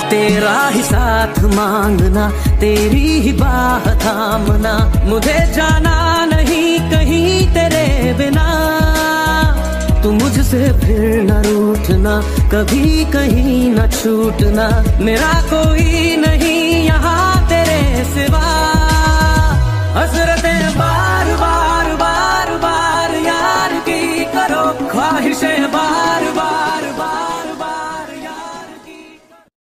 तेरा ही साथ मांगना, तेरी ही बाह थामना, मुझे जाना नहीं कहीं तेरे बिना। तू मुझसे फिर न रूठना, कभी कहीं न छूटना, मेरा कोई नहीं यहाँ तेरे सिवा। हसरत